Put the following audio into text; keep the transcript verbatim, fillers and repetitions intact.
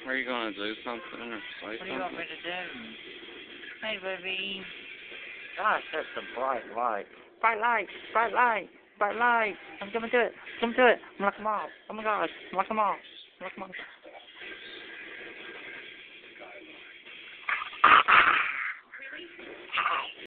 Are you going to do something or say What do you want me something? to do? Hey, baby. Gosh, that's a bright light. Bright light, bright light, bright light. I'm coming to it. Come to it. I'm like them off. Oh my gosh. I'm like them off. I'm like them off.